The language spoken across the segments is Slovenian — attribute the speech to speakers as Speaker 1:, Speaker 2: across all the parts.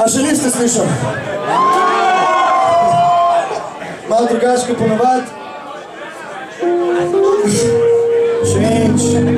Speaker 1: A še niste slišali? Malo drugačko ponovad. Change.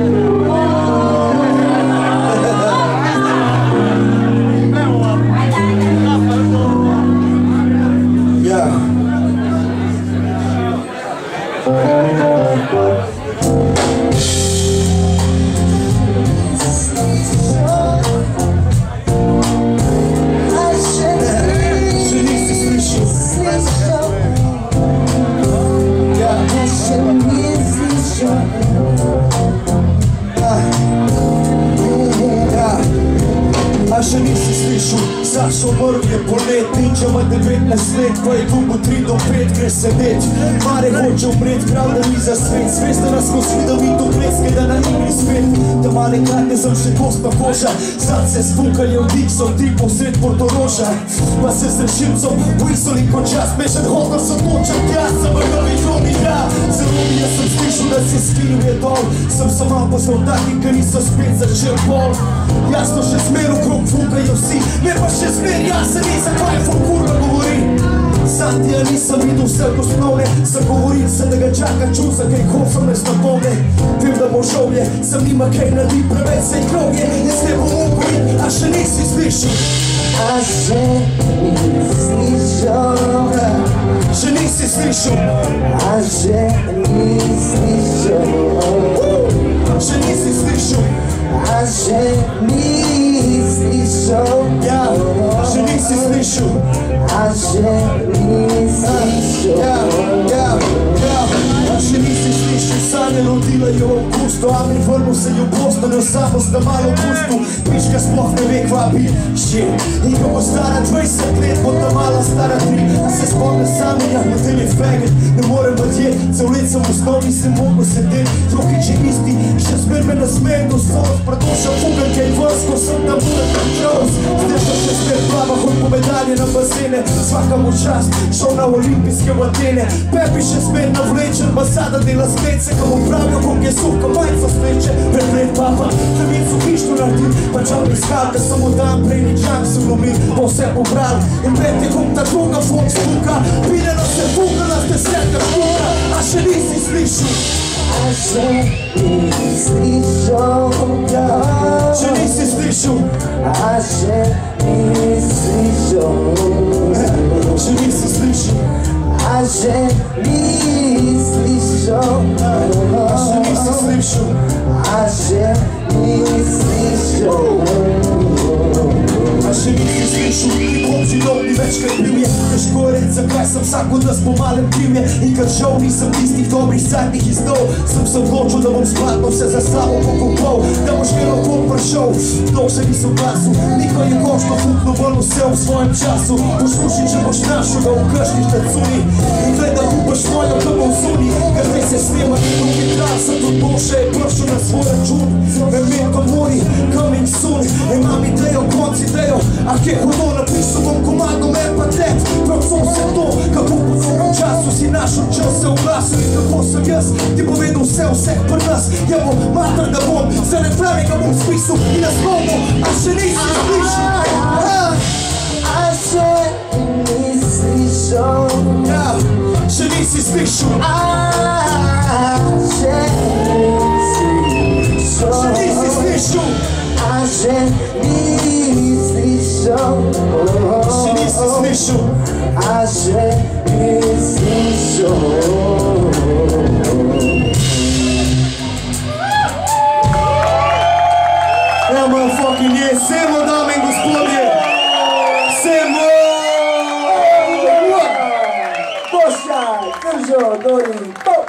Speaker 1: A še nisi slišal, Sašo Mrv je polet, Ninčama 19 let, ko je dugo 3 do 5 gre sedet. Mare hoče umret, prav da ni za svet, sveste nas ko svi, da mi to kleske, da na igri spet. Da male kratne sem še kostna koža, sad se spukali od dik, so ti posred Portoroža. Pa se zrešim som, v Isoli konča, smešen hodno so točak, jaz sem vrnovi jomi, ja. Zelo mi jaz sem slišal, da si skinil je dol, sem samo poslal taki, ker niso spet začel pol. Jasno še smer okrog fukajo vsi, me pa še smer, jaz se nisem, kaj je ful kurva govori. Santija nisem videl vse osnovne, sem govoril se, da ga čaka čuza, kaj hofam ne snapone. Vem, da bo žovje, sem nima kaj naredi, preveč se je krogje, jaz ne bom ugorit, a še nisi slišal. A še nisi slišal. Še nisi slišal. A še nisi slišal. Še nisi slišal. A še nisi slišal. Ja, še nisi slišal. A še nisi slišal. A še nisi slišal. Sanje rodila je v avgustu, a mi vrnil se je v Bostonu, samo sta malo pustu. Pička sploh ne ve kva bi že. In ko bo stara 20 let, bo ta mala stara 3. A se spomne sami, ja, motel je faggot, ne morem badjet, cel let sem v osnovi se mogel sedet. Trohič je isti, še zmer me nasmeje do soz, predoša fugan, kaj vas, ko sem tam budak na čos. Zdaj pa še zmer plava, hod po medalje na bazene, svaka mu čast, šel na olimpijske v Atene. Pepi še zmer navlečen, ambasada dela skece, ko mu pravijo, koliko je suhka majca speče. Pred papa, hrvicu hištu naredil, pa čal iskal, da sem mu dan prej ničak se vlomil, pa vse pobral. In pred tekom ta druga fok stuka, pileno se fukala, ste sredka štuka, a še nisi slišal. A še nisi slišal. Še nisi slišal. A še nisi slišal. Še nisi slišal. A še nisi slišal. A še nisi slišal. A še nisi slišal. A še nisi slišal. Nikom žilov ni več kaj bil je. Težko je reč, zakaj sem vsak od nas po malem pil je. In ker žal nisem tistih dobrih zadnjih izdal, sem se odločil, da bom skladno vse zastavil pokopal, da boš kaj lahko prišel. Dolg se nisem glasil, niko je košno fukno ven vse v svojem času. Poslušaj, če boš našel ga v kršnih tacuni in gleda upaš mojo, da bom zuni. Ker zdaj se snema, drugi trasa, tudi boljše je pršel na svoj račun. Memento mori, coming soon, imam idejo, konc idejo, a kje hudo napisal bom komando, me pa tet, pravcov se to, kako po dolgem času si našel čas se v glasu in kako sem jaz ti povedal vseh pri nas. Ja bom mater, da bom, za neklavega bom spisal in na slovo, a še nisi slišal. A še nisi slišal. Ja, še nisi slišal. A še nisi slišal. Še nisi slišal. A še nisi slišal. Še nisi slišal. A še nisi slišal. Ja, motherfucking je, semo, dame in gospodje, semo! Boščaj, Kržo, Dorin, top!